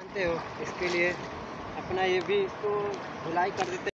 हो, इसके लिए अपना ये भी इसको धुलाई कर देते